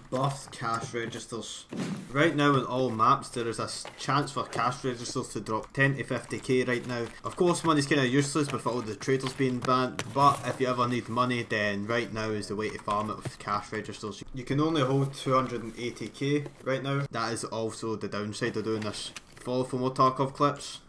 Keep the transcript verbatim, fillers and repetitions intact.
buffed cash registers. Right now on all maps there is a chance for cash registers to drop ten to fifty K right now. Of course money's kind of useless with all the traders being banned, but if you ever need money then right now is the way to farm it with cash registers. You can only hold two hundred eighty K right now. That is also the downside of doing this. Follow for more Tarkov clips.